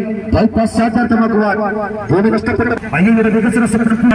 Bypass യാഥാർത്ഥ്യമാക്കുവാൻ ഭൂമി നഷ്ടപ്പെട്ട വഴിയുടെ വികസന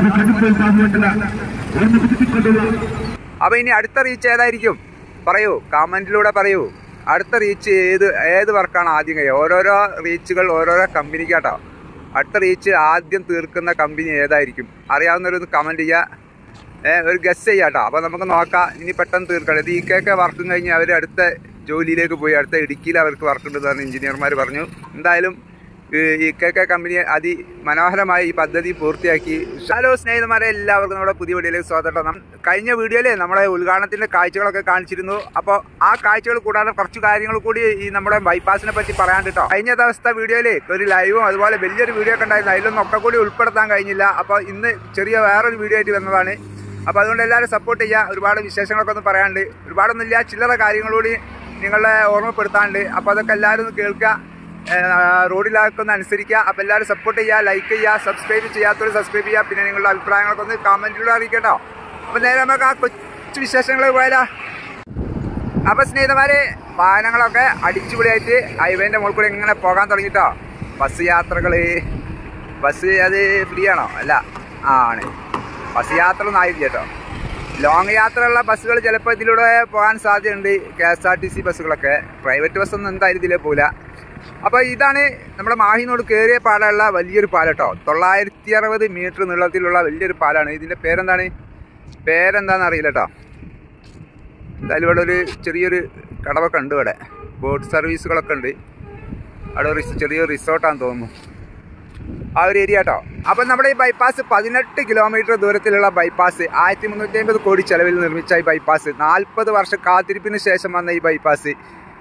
അപ്പൊ ഇനി അടുത്ത റീച്ച് ഏതായിരിക്കും പറയൂ, കമന്റിലൂടെ പറയൂ. അടുത്ത റീച്ച് ഏത് വർക്കാണ് ആദ്യം കഴിയുക? ഓരോരോ റീച്ചുകൾ ഓരോരോ കമ്പനിക്കാട്ടോ. അടുത്ത റീച്ച് ആദ്യം തീർക്കുന്ന കമ്പനി ഏതായിരിക്കും അറിയാവുന്നവരൊന്ന് കമൻറ്റ് ചെയ്യുക, ഒരു ഗസ് ചെയ്യാട്ടോ. അപ്പോൾ നമുക്ക് നോക്കാം. ഇനി പെട്ടെന്ന് തീർക്കണം. ഇത് ഇക്കൊക്കെ വർക്കും കഴിഞ്ഞ് അവർ അടുത്ത ജോലിയിലേക്ക് പോയി. അടുത്ത ഇടുക്കിയിൽ അവർക്ക് വർക്കുണ്ടെന്ന് പറഞ്ഞ് എഞ്ചിനീയർമാർ പറഞ്ഞു. എന്തായാലും ഇക്കൊക്കെ കമ്പനി അതിമനോഹരമായി ഈ പദ്ധതി പൂർത്തിയാക്കി. ഹലോ സ്നേഹിതന്മാരെ, എല്ലാവർക്കും നമ്മുടെ പുതിയ വീഡിയോയിലേക്ക് സ്വാഗതം. കഴിഞ്ഞ വീഡിയോയിൽ നമ്മളെ ഉദ്ഘാടനത്തിൻ്റെ കാഴ്ചകളൊക്കെ കാണിച്ചിരുന്നു. അപ്പോൾ ആ കാഴ്ചകൾ കൂടാതെ കുറച്ച് കാര്യങ്ങൾ കൂടി ഈ നമ്മുടെ ബൈപ്പാസിനെ പറ്റി പറയാൻ കേട്ടോ. കഴിഞ്ഞ ദിവസത്തെ വീഡിയോയിൽ ഒരു ലൈവും അതുപോലെ വലിയൊരു വീഡിയോ ഒക്കെ ഉണ്ടായിരുന്നു. അതിലൊന്നും ഒക്കെ കൂടി ഉൾപ്പെടുത്താൻ കഴിഞ്ഞില്ല. അപ്പോൾ ഇന്ന് ചെറിയ വേറൊരു വീഡിയോ ആയിട്ട് വന്നതാണ്. അപ്പോൾ അതുകൊണ്ട് എല്ലാവരും സപ്പോർട്ട് ചെയ്യുക. ഒരുപാട് വിശേഷങ്ങളൊക്കെ ഒന്നും പറയാനുണ്ട്, ഒരുപാടൊന്നുമില്ല, ചില്ലറ കാര്യങ്ങളൂടി നിങ്ങളെ ഓർമ്മപ്പെടുത്താനുണ്ട്. അപ്പോൾ അതൊക്കെ എല്ലാവരും ഒന്ന് കേൾക്കുക, റോഡിലാക്കൊന്ന് അനുസരിക്കുക. അപ്പോൾ എല്ലാവരും സപ്പോർട്ട് ചെയ്യുക, ലൈക്ക് ചെയ്യുക, സബ്സ്ക്രൈബ് ചെയ്യാത്തവർ സബ്സ്ക്രൈബ് ചെയ്യുക. പിന്നെ നിങ്ങളുടെ അഭിപ്രായങ്ങളൊക്കെ ഒന്ന് കമൻറ്റിലൂടെ അറിയിക്കട്ടോ. അപ്പോൾ നേരെ നമുക്ക് ആ കൊച്ചു വിശേഷങ്ങൾ പോയാലോ. അപ്പോൾ സ്നേഹിതന്മാരെ, വാഹനങ്ങളൊക്കെ അടിച്ചുപൊളിയായിട്ട് ഹൈവേൻ്റെ മുകളിൽ കൂടി ഇങ്ങനെ പോകാൻ തുടങ്ങിട്ടോ. ബസ് യാത്രകൾ, ബസ് അത് ഫ്രീ ആണോ? അല്ല, ആണ്. ബസ് യാത്ര ഒന്നും ആയില്ല കേട്ടോ. ലോങ് യാത്രയുള്ള ബസ്സുകൾ ചിലപ്പോൾ ഇതിലൂടെ പോകാൻ സാധ്യതയുണ്ട്. KSRTC ബസ്സുകളൊക്കെ. പ്രൈവറ്റ് ബസ്സൊന്നും എന്തായാലും ഇതിലേ പോകില്ല. അപ്പോൾ ഇതാണ് നമ്മുടെ മാഹിനോട് കയറിയ പാലമുള്ള വലിയൊരു പാലം കേട്ടോ. 960 മീറ്റർ നീളത്തിലുള്ള വലിയൊരു പാലമാണ്. ഇതിൻ്റെ പേരെന്താണെന്ന് അറിയില്ല കേട്ടോ. എന്തായാലും ഇവിടെ ഒരു ചെറിയൊരു കടവൊക്കെ ഉണ്ട്. ഇവിടെ ബോട്ട് സർവീസുകളൊക്കെ ഉണ്ട്. അവിടെ ചെറിയൊരു റിസോർട്ടാണെന്ന് തോന്നുന്നു, ആ ഒരു ഏരിയ കേട്ടോ. അപ്പം നമ്മുടെ ഈ ബൈപ്പാസ് 18 കിലോമീറ്റർ ദൂരത്തിലുള്ള ബൈപ്പാസ് 1350 കോടി ചെലവിൽ നിർമ്മിച്ച ഈ ബൈപ്പാസ് 40 വർഷം കാത്തിരിപ്പിന് ശേഷം വന്ന ഈ ബൈപ്പാസ്,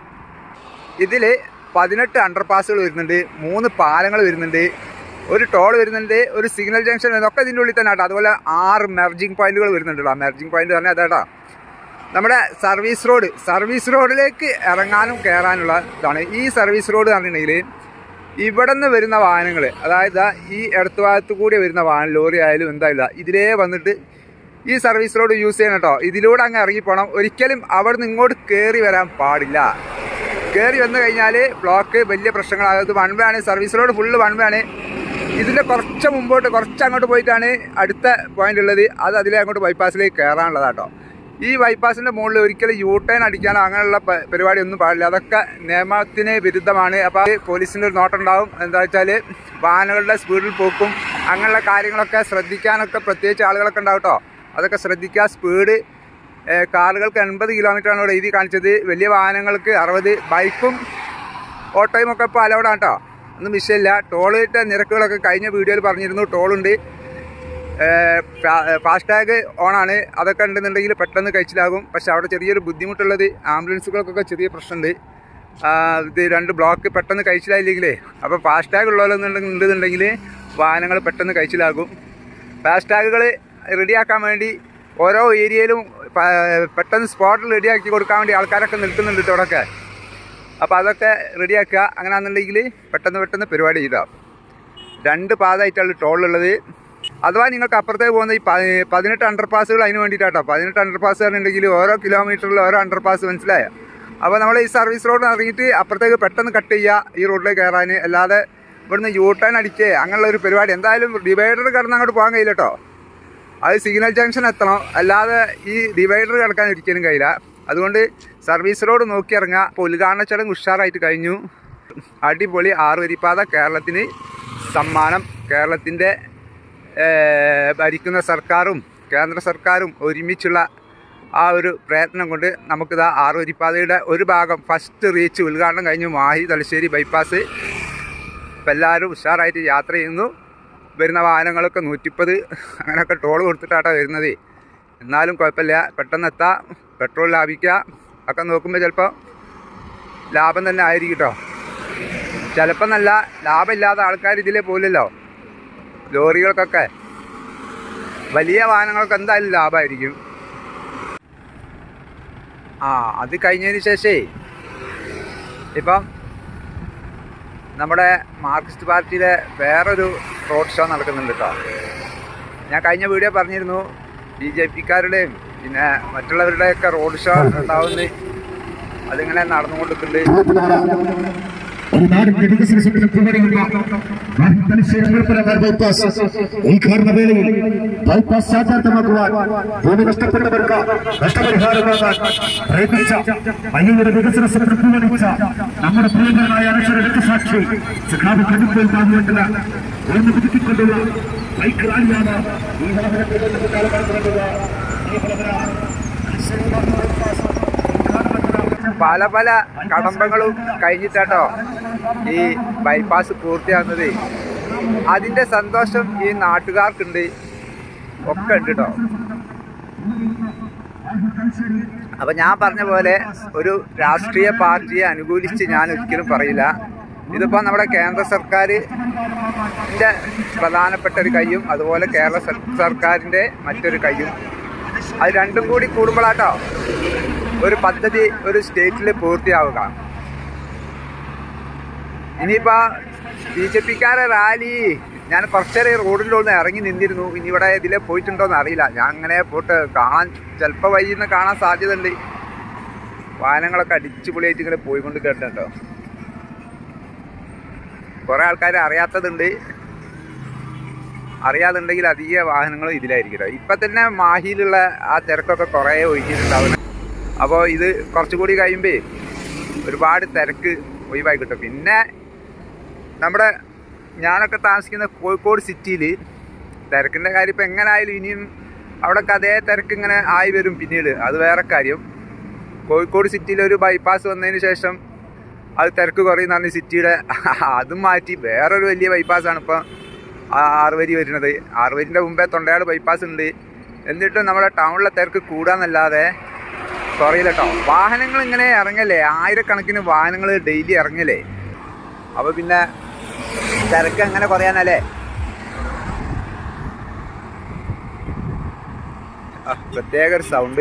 ഇതിൽ 18 അണ്ടർപാസുകൾ വരുന്നുണ്ട്, 3 പാലങ്ങൾ വരുന്നുണ്ട്, ഒരു ടോൾ വരുന്നുണ്ട്, ഒരു സിഗ്നൽ ജംഗ്ഷൻ, ഇതൊക്കെ ഇതിൻ്റെ ഉള്ളിൽ തന്നെ കേട്ടോ. അതുപോലെ 6 മെർജിങ് പോയിന്റുകൾ വരുന്നുണ്ടല്ലോ. മെർജിങ് പോയിന്റ് പറഞ്ഞാൽ അതാട്ടോ നമ്മുടെ സർവീസ് റോഡിലേക്ക് ഇറങ്ങാനും കയറാനുള്ള ഇതാണ് ഈ സർവീസ് റോഡ് എന്ന് പറഞ്ഞിട്ടുണ്ടെങ്കിൽ. ഇവിടെ നിന്ന് വരുന്ന വാഹനങ്ങൾ, അതായത് ഈ ഇടത്ത് ഭാഗത്ത് കൂടി വരുന്ന വാഹനം, ലോറി ആയാലും എന്തായില്ല, ഇതിലേ വന്നിട്ട് ഈ സർവീസ് റോഡ് യൂസ് ചെയ്യണം കേട്ടോ. ഇതിലൂടെ അങ്ങ് ഇറങ്ങിപ്പോണം. ഒരിക്കലും അവിടെ നിന്ന് ഇങ്ങോട്ട് കയറി വരാൻ പാടില്ല. കയറി വന്നു കഴിഞ്ഞാൽ ബ്ലോക്ക്, വലിയ പ്രശ്നങ്ങളാകും. ഇത് വൺ വേ ആണ്, service road full one way ആണ്. ഇതിൻ്റെ കുറച്ച് മുമ്പോട്ട്, കുറച്ച് അങ്ങോട്ട് പോയിട്ടാണ് അടുത്ത പോയിന്റ് ഉള്ളത്. അത് അതിലെ അങ്ങോട്ട് ബൈപ്പാസിലേക്ക് കയറാനുള്ളതാട്ടോ. ഈ ബൈപ്പാസിൻ്റെ മുകളിൽ ഒരിക്കലും യൂട്ടേൺ അടിക്കാനോ അങ്ങനെയുള്ള പരിപാടി ഒന്നും പാടില്ല. അതൊക്കെ നിയമത്തിന് വിരുദ്ധമാണ്. അപ്പോൾ പോലീസിൻ്റെ ഒരു നോട്ടുണ്ടാവും. എന്താ വെച്ചാൽ വാഹനങ്ങളുടെ സ്പീഡിൽ പോക്കും അങ്ങനെയുള്ള കാര്യങ്ങളൊക്കെ ശ്രദ്ധിക്കാനൊക്കെ പ്രത്യേകിച്ച് ആളുകളൊക്കെ ഉണ്ടാവും കേട്ടോ. അതൊക്കെ ശ്രദ്ധിക്കുക. സ്പീഡ് കാറുകൾക്ക് 80 കിലോമീറ്ററാണ് ഇവിടെ എഴുതി കാണിച്ചത്. വലിയ വാഹനങ്ങൾക്ക് 60, ബൈക്കും ഓട്ടോയും ഒക്കെ ഇപ്പോൾ അലൗഡാണ് കേട്ടോ. ഒന്നും വിഷയമില്ല. ടോളിൻ്റെ നിരക്കുകളൊക്കെ കഴിഞ്ഞ വീഡിയോയിൽ പറഞ്ഞിരുന്നു. ടോളുണ്ട്, ഫാസ്ടാഗ് ഓണാണ്. അതൊക്കെ ഉണ്ടെന്നുണ്ടെങ്കിൽ പെട്ടെന്ന് കഴിച്ചിലാകും. പക്ഷെ അവിടെ ചെറിയൊരു ബുദ്ധിമുട്ടുള്ളത്, ആംബുലൻസുകൾക്കൊക്കെ ചെറിയ പ്രശ്നമുണ്ട്. ഇത് 2 ബ്ലോക്ക് പെട്ടെന്ന് കഴിച്ചിലായില്ലെങ്കിലേ, അപ്പോൾ ഫാസ്ടാഗ് ഉണ്ടെന്നുണ്ടെങ്കിൽ വാഹനങ്ങൾ പെട്ടെന്ന് കഴിച്ചിലാകും. ഫാസ്ടാഗുകൾ റെഡിയാക്കാൻ വേണ്ടി ഓരോ ഏരിയയിലും പെട്ടെന്ന് സ്പോട്ടിൽ റെഡിയാക്കി കൊടുക്കാൻ വേണ്ടി ആൾക്കാരൊക്കെ നിൽക്കുന്നുണ്ട് ഇവിടെയൊക്കെ. അപ്പോൾ അതൊക്കെ റെഡിയാക്കുക. അങ്ങനെയാണെന്നുണ്ടെങ്കിൽ പെട്ടെന്ന് പരിപാടി ചെയ്താൽ. 2 പാതമായിട്ടാണ് ടോളുള്ളത്. അഥവാ നിങ്ങൾക്ക് അപ്പുറത്തേക്ക് പോകുന്ന ഈ 18 അണ്ടർപാസുകൾ അതിന് വേണ്ടിയിട്ടാട്ടോ. 18 അണ്ടർപാസ് പറഞ്ഞിട്ടുണ്ടെങ്കിൽ ഓരോ കിലോമീറ്ററിൽ ഓരോ അണ്ടർപാസ്, മനസ്സിലായോ? അപ്പോൾ നമ്മൾ ഈ സർവീസ് റോഡ് ഇറങ്ങിയിട്ട് അപ്പുറത്തേക്ക് പെട്ടെന്ന് കട്ട് ചെയ്യുക ഈ റോഡിലേക്ക് കയറാൻ. അല്ലാതെ ഇവിടുന്ന് യൂട്ടേൺ അടിക്കുക അങ്ങനെയുള്ള ഒരു പരിപാടി. എന്തായാലും ഡിവൈഡർ കിടന്ന് അങ്ങോട്ട് പോകാൻ കഴിയില്ല കേട്ടോ. അത് സിഗ്നൽ ജംഗ്ഷൻ എത്തണം. അല്ലാതെ ഈ ഡിവൈഡർ കിടക്കാൻ ഒരിക്കലും കഴിയില്ല. അതുകൊണ്ട് സർവീസ് റോഡ് നോക്കി ഇറങ്ങുക. അപ്പോൾ ഉദ്ഘാടന ചടങ്ങ് ഉഷാറായിട്ട് കഴിഞ്ഞു. അടിപൊളി 6 വരിപ്പാത കേരളത്തിന് സമ്മാനം. കേരളത്തിൻ്റെ ഭരിക്കുന്ന സർക്കാരും കേന്ദ്ര സർക്കാരും ഒരുമിച്ചുള്ള ആ ഒരു പ്രയത്നം കൊണ്ട് നമുക്കിതാ 6 വരിപ്പാതയുടെ ഒരു ഭാഗം ഫസ്റ്റ് റീച്ച് ഉദ്ഘാടനം കഴിഞ്ഞു. മാഹി തലശ്ശേരി ബൈപ്പാസ്. അപ്പോൾ എല്ലാവരും ഉഷാറായിട്ട് യാത്ര ചെയ്യുന്നു. വരുന്ന വാഹനങ്ങളൊക്കെ 130 അങ്ങനെയൊക്കെ ടോൾ കൊടുത്തിട്ടാട്ടോ വരുന്നത്. എന്നാലും കുഴപ്പമില്ല, പെട്ടെന്ന് എത്താം, പെട്രോൾ ലാഭിക്കുക. ഒക്കെ നോക്കുമ്പോൾ ചിലപ്പോൾ ലാഭം തന്നെ ആയിരിക്കും കേട്ടോ. ചിലപ്പോൾ നല്ല ലാഭമില്ലാത്ത ആൾക്കാർ ഇതിലേ പോലല്ലോ. ലോറികൾക്കൊക്കെ, വലിയ വാഹനങ്ങൾക്ക് എന്തായാലും ലാഭമായിരിക്കും. അത് കഴിഞ്ഞതിന് ശേഷമേ ഇപ്പം നമ്മുടെ മാർക്സിസ്റ്റ് പാർട്ടിയിലെ വേറൊരു റോഡ് ഷോ നടക്കുന്നുണ്ട് കേട്ടോ. ഞാൻ കഴിഞ്ഞ വീഡിയോ പറഞ്ഞിരുന്നു BJP-ക്കാരുടെയും പിന്നെ മറ്റുള്ളവരുടെയൊക്കെ റോഡ് ഷോ ഉണ്ടാവുന്നത്. അതിങ്ങനെ നടന്നുകൊണ്ടിരിക്കുന്നുണ്ട്. ഒരു നാടിന്റെ വികസന സ്വപ്നം പൂവണിയുന്ന ബൈപ്പാസ് ഉദ്ഘാടന വേളയിൽ ബൈപ്പാസ് യാഥാർത്ഥ്യമാക്കുവാൻ ഭൂമി നഷ്ടപ്പെട്ടവർക്ക് നഷ്ടപരിഹാരം വാങ്ങാൻ പ്രയത്നിച്ച മയ്യയുടെ വികസന സ്വപ്നം പൂവണിച്ച നമ്മുടെ പ്രിയങ്കരനായ അനശ്വര രക്തസാക്ഷി സഖാവ് കടുപ്പയിൽ താങ്ങിയിട്ടുള്ള ഒന്ന് പുതുക്കിക്കൊണ്ടുള്ള ബൈക്ക് റാലിയാണ് ഈ പല പല കടമ്പകളും കഴിഞ്ഞിട്ടാട്ടോ ഈ ബൈപ്പാസ് പൂർത്തിയാകുന്നത്. അതിൻ്റെ സന്തോഷം ഈ നാട്ടുകാർക്കുണ്ട്, ഒക്കെ ഉണ്ട് കേട്ടോ. അപ്പം ഞാൻ പറഞ്ഞ പോലെ ഒരു രാഷ്ട്രീയ പാർട്ടിയെ അനുകൂലിച്ച് ഞാൻ ഒരിക്കലും പറയില്ല. ഇതിപ്പോൾ നമ്മുടെ കേന്ദ്ര സർക്കാരിൻ്റെ പ്രധാനപ്പെട്ട ഒരു കയ്യും അതുപോലെ കേരള സർക്കാരിൻ്റെ മറ്റൊരു കയ്യും, അത് രണ്ടും കൂടി കൂടുമ്പോഴാട്ടോ ഒരു പദ്ധതി ഒരു സ്റ്റേറ്റിൽ പൂർത്തിയാവുക. ഇനിയിപ്പോൾ BJP-ക്കാരെ റാലി ഞാൻ കുറച്ചേരെ റോഡിലൊന്ന് ഇറങ്ങി നിന്നിരുന്നു. ഇനി ഇവിടെ ഇതിലെ പോയിട്ടുണ്ടോയെന്ന് അറിയില്ല. ഞാൻ അങ്ങനെ പോയിട്ട് കാണാൻ ചിലപ്പോൾ വൈകുന്ന കാണാൻ സാധ്യത ഉണ്ട്. വാഹനങ്ങളൊക്കെ അടിച്ചു പൊളിയായിട്ട് ഇങ്ങനെ പോയിക്കൊണ്ട് കേട്ടോ. കുറേ ആൾക്കാർ അറിയാതുണ്ടെങ്കിൽ അധിക വാഹനങ്ങളും ഇതിലായിരിക്കും. ഇപ്പം തന്നെ മാഹിയിലുള്ള ആ തിരക്കൊക്കെ കുറേ ഒഴിഞ്ഞിട്ടുണ്ടാവുന്നത്. അപ്പോൾ ഇത് കുറച്ചുകൂടി കഴിയുമ്പോൾ ഒരുപാട് തിരക്ക് ഒഴിവായി കിട്ടും. പിന്നെ നമ്മുടെ ഞാനൊക്കെ താമസിക്കുന്ന കോഴിക്കോട് സിറ്റിയിൽ തിരക്കിൻ്റെ കാര്യം ഇപ്പം എങ്ങനെ ആയാലും ഇനിയും അവിടെയൊക്കെ അതേ തിരക്ക് ഇങ്ങനെ ആയി വരും പിന്നീട്. അത് വേറെ കാര്യം. കോഴിക്കോട് സിറ്റിയിൽ ഒരു ബൈപ്പാസ് വന്നതിന് ശേഷം അത് തിരക്ക് കുറയുന്നതാണ് സിറ്റിയുടെ. അതും മാറ്റി വേറൊരു വലിയ ബൈപ്പാസാണ് ഇപ്പോൾ 6 വരി വരുന്നത്. 6 വരിൻ്റെ മുമ്പേ തൊണ്ടയാട് ബൈപ്പാസ് ഉണ്ട്. എന്നിട്ടും നമ്മുടെ ടൗണിലെ തിരക്ക് കൂടാന്നല്ലാതെ കുറയില്ല കേട്ടോ. വാഹനങ്ങൾ ഇങ്ങനെ ഇറങ്ങല്ലേ, ആയിരക്കണക്കിന് വാഹനങ്ങൾ ഡെയിലി ഇറങ്ങല്ലേ. അപ്പോൾ പിന്നെ തിരക്ക് എങ്ങനെ കുറയാനല്ലേ. പ്രത്യേക ഒരു സൗണ്ട്.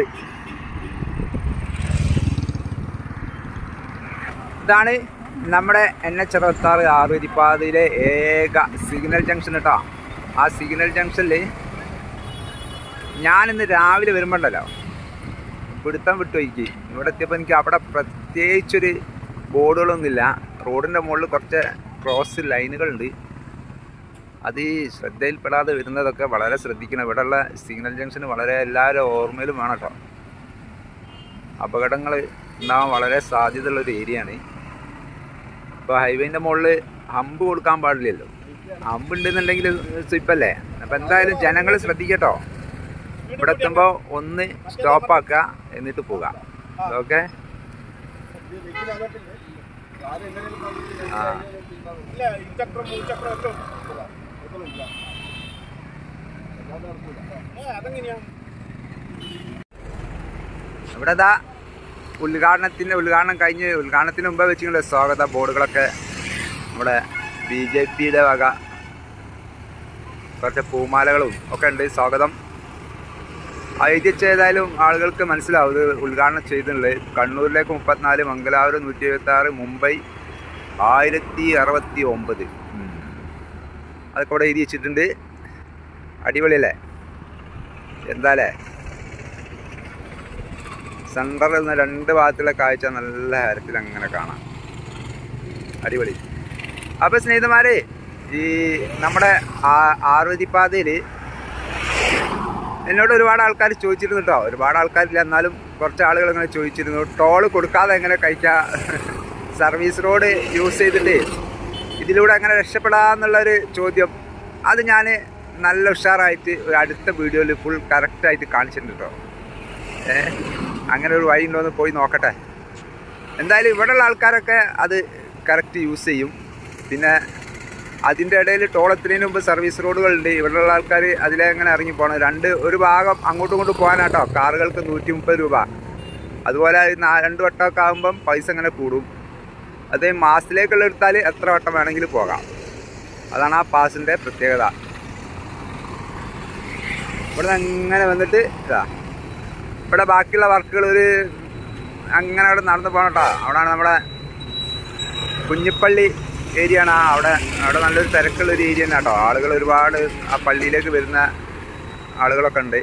ഇതാണ് നമ്മുടെ NH-66 6 വരിപ്പാതയിലെ ഏക സിഗ്നൽ ജംഗ്ഷൻ കേട്ടോ. ആ സിഗ്നൽ ജംഗ്ഷനിൽ ഞാനിന്ന് രാവിലെ വരുമ്പോണ്ടല്ലോ പിടുത്തം വിട്ടുപോയിക്ക്. ഇവിടെ എത്തിയപ്പോൾ എനിക്ക് അവിടെ പ്രത്യേകിച്ചൊരു ബോർഡുകളൊന്നുമില്ല. റോഡിൻ്റെ മുകളിൽ കുറച്ച് ക്രോസ് ലൈനുകളുണ്ട്. അത് ഈ ശ്രദ്ധയിൽപ്പെടാതെ വരുന്നതൊക്കെ വളരെ ശ്രദ്ധിക്കണം. ഇവിടെയുള്ള സിഗ്നൽ ജംഗ്ഷന് വളരെ എല്ലാവരും ഓർമ്മയിലും വേണം കേട്ടോ. അപകടങ്ങൾ ഉണ്ടാകാൻ വളരെ സാധ്യതയുള്ളൊരു ഏരിയയാണ്. ഇപ്പോൾ ഹൈവേൻ്റെ മുകളിൽ ഹമ്പ് കൊടുക്കാൻ പാടില്ലല്ലോ. ഹമ്പ് ഉണ്ടെന്നുണ്ടെങ്കിൽ സ്ലിപ്പല്ലേ. അപ്പോൾ എന്തായാലും ജനങ്ങൾ ശ്രദ്ധിക്കട്ടോ. ഇവിടെ എത്തുമ്പോൾ ഒന്ന് സ്റ്റോപ്പാക്കുക, എന്നിട്ട് പോകാം. ഓക്കെ. ഇവിടെ ഇതാ ഉദ്ഘാടനം കഴിഞ്ഞ് ഉദ്ഘാടനത്തിന് മുമ്പേ വെച്ചിട്ടുള്ള സ്വാഗത ബോർഡുകളൊക്കെ നമ്മുടെ BJP-യുടെ വക കുറച്ച് പൂമാലകളും ഒക്കെ ഉണ്ട്. സ്വാഗതം എഴുതിച്ചേതായാലും ആളുകൾക്ക് മനസ്സിലാവും ഇത് ഉദ്ഘാടനം ചെയ്തിട്ടുള്ളത്. കണ്ണൂരിലേക്ക് 34, മംഗലാപുരം 176, മുംബൈ 1069 അതൊക്കെ ഇവിടെ എഴുതി വെച്ചിട്ടുണ്ട്. അടിപൊളിയല്ലേ? എന്താല്ലേ, സെൻട്രലിൽ നിന്ന് 2 ഭാഗത്തുള്ള കാഴ്ച നല്ല ഹരത്തിൽ അങ്ങനെ കാണാം. അടിപൊളി. അപ്പോൾ സ്നേഹിതന്മാരെ, ഈ നമ്മുടെ 6 വരിപ്പാതയിൽ എന്നോട് ഒരുപാട് ആൾക്കാർ ചോദിച്ചിരുന്നു കേട്ടോ. ഒരുപാട് ആൾക്കാരില്ല, എന്നാലും കുറച്ച് ആളുകൾ ഇങ്ങനെ ചോദിച്ചിരുന്നു, ടോള് കൊടുക്കാതെ എങ്ങനെ കഴിക്കാം, സർവീസ് റോഡ് യൂസ് ചെയ്തിട്ട് ഇതിലൂടെ അങ്ങനെ രക്ഷപ്പെടാമെന്നുള്ളൊരു ചോദ്യം. അത് ഞാൻ നല്ല ഉഷാറായിട്ട് ഒരു അടുത്ത വീഡിയോയിൽ ഫുൾ കറക്റ്റായിട്ട് കാണിച്ചിട്ടുണ്ട് കേട്ടോ. അങ്ങനെ ഒരു വഴി ഉണ്ടോയെന്ന് പോയി നോക്കട്ടെ. എന്തായാലും ഇവിടെയുള്ള ആൾക്കാരൊക്കെ അത് കറക്റ്റ് യൂസ് ചെയ്യും. പിന്നെ അതിൻ്റെ ഇടയിൽ ടോളെത്തുന്നതിന് മുമ്പ് സർവീസ് റോഡുകളുണ്ട്. ഇവിടെയുള്ള ആൾക്കാർ അതിലെങ്ങനെ ഇറങ്ങി പോകണം. ഒരു ഭാഗം അങ്ങോട്ടും ഇങ്ങോട്ടും പോകാനാട്ടോ. കാറുകൾക്ക് 130 രൂപ. അതുപോലെ 2 വട്ടമൊക്കെ ആകുമ്പം പൈസ അങ്ങനെ കൂടും. അതേ മാസത്തിലേക്കുള്ള എടുത്താൽ എത്ര വട്ടം വേണമെങ്കിലും പോകാം. അതാണ് ആ പാസിൻ്റെ പ്രത്യേകത. ഇവിടെ അങ്ങനെ വന്നിട്ട് ഇതാ ഇവിടെ ബാക്കിയുള്ള വർക്കുകൾ അങ്ങനെ അവിടെ നടന്നു പോകണം കേട്ടോ. അവിടെയാണ് നമ്മുടെ കുഞ്ഞിപ്പള്ളി ഏരിയ ആണ്. അവിടെ നല്ലൊരു തിരക്കുള്ളൊരു ഏരിയ തന്നെ കേട്ടോ. ആളുകൾ ഒരുപാട് ആ പള്ളിയിലേക്ക് വരുന്ന ആളുകളൊക്കെ ഉണ്ട്.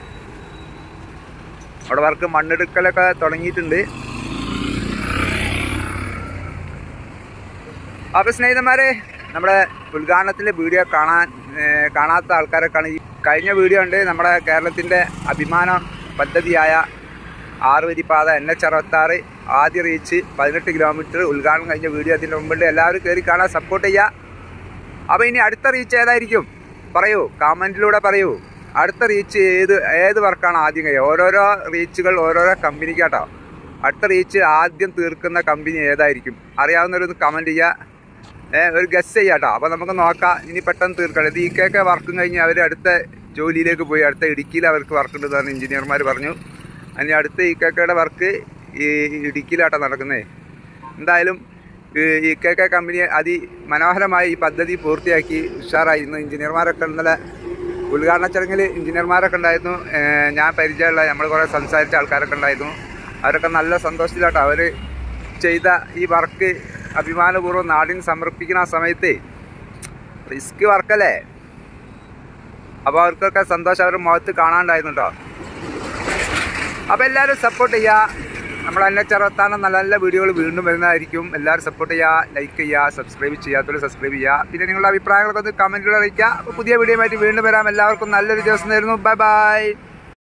അവിടെ വർക്ക് മണ്ണെടുക്കലൊക്കെ തുടങ്ങിയിട്ടുണ്ട്. അപ്പോൾ സ്നേഹിതന്മാരെ, നമ്മുടെ ഉദ്ഘാടനത്തിൻ്റെ വീഡിയോ കാണാത്ത ആൾക്കാരൊക്കെയാണ് ഈ കഴിഞ്ഞ വീഡിയോ ഉണ്ട്. നമ്മുടെ കേരളത്തിൻ്റെ അഭിമാന പദ്ധതിയായ 6 വരിപ്പാത NH66 ആദ്യ റീച്ച് 18 കിലോമീറ്റർ ഉദ്ഘാടനം കഴിഞ്ഞ വീഡിയോ അതിൻ്റെ മുമ്പുണ്ട്. എല്ലാവരും കയറി കാണാൻ സപ്പോർട്ട് ചെയ്യുക. അപ്പോൾ ഇനി അടുത്ത റീച്ച് ഏതായിരിക്കും പറയൂ, കമൻറ്റിലൂടെ പറയൂ. അടുത്ത റീച്ച് ഏത് വർക്കാണ് ആദ്യം കഴിയുക? ഓരോരോ റീച്ചുകൾ ഓരോരോ കമ്പനിക്കാട്ടോ. അടുത്ത റീച്ച് ആദ്യം തീർക്കുന്ന കമ്പനി ഏതായിരിക്കും അറിയാവുന്നവരൊന്ന് കമൻറ്റ് ചെയ്യുക, ഒരു ഗസ് ചെയ്യാട്ടോ. അപ്പോൾ നമുക്ക് നോക്കാം. ഇനി പെട്ടെന്ന് തീർക്കണം. ഇത് EKK വർക്കും കഴിഞ്ഞ് അവർ അടുത്ത ജോലിയിലേക്ക് പോയി. അടുത്ത ഇടുക്കിയിൽ അവർക്ക് വർക്കുണ്ടെന്ന് പറഞ്ഞ് എഞ്ചിനീയർമാർ പറഞ്ഞു. അതിന് അടുത്ത EKKയുടെ വർക്ക് ഈ ഇടുക്കിയിലാട്ടോ നടക്കുന്നത്. എന്തായാലും EKK കമ്പനി അതിമനോഹരമായി ഈ പദ്ധതി പൂർത്തിയാക്കി ഉഷാറായിരുന്നു. എഞ്ചിനീയർമാരൊക്കെ ഇന്നലെ ഉദ്ഘാടന ചടങ്ങിൽ എഞ്ചിനീയർമാരൊക്കെ ഉണ്ടായിരുന്നു. ഞാൻ പരിചയമുള്ള നമ്മൾ കുറേ സംസാരിച്ച ആൾക്കാരൊക്കെ ഉണ്ടായിരുന്നു. അവരൊക്കെ നല്ല സന്തോഷത്തിലാട്ടോ. അവർ ചെയ്ത ഈ വർക്ക് അഭിമാനപൂർവ്വം നാടിന് സമർപ്പിക്കുന്ന ആ സമയത്ത് റിസ്ക് വർക്കല്ലേ, അപ്പോൾ അവർക്കൊക്കെ സന്തോഷം അവരുടെ മുഖത്ത് കാണാണ്ടായിരുന്നു കേട്ടോ. അപ്പോൾ എല്ലാവരും സപ്പോർട്ട് ചെയ്യുക. നമ്മുടെ NH66 നല്ല നല്ല വീഡിയോകൾ വീണ്ടും വരുന്നതായിരിക്കും. എല്ലാവരും സപ്പോർട്ട് ചെയ്യുക, ലൈക്ക് ചെയ്യുക, സബ്സ്ക്രൈബ് ചെയ്യാത്തവർ സബ്സ്ക്രൈബ് ചെയ്യുക. പിന്നെ നിങ്ങളുടെ അഭിപ്രായങ്ങളൊക്കെ ഒന്ന് കമൻറ്റിലൂടെ അറിയിക്കുക. അപ്പോൾ പുതിയ വീഡിയോ ആയിട്ട് വീണ്ടും വരാം. എല്ലാവർക്കും നല്ലൊരു ദിവസം തരുന്നു. Bye by.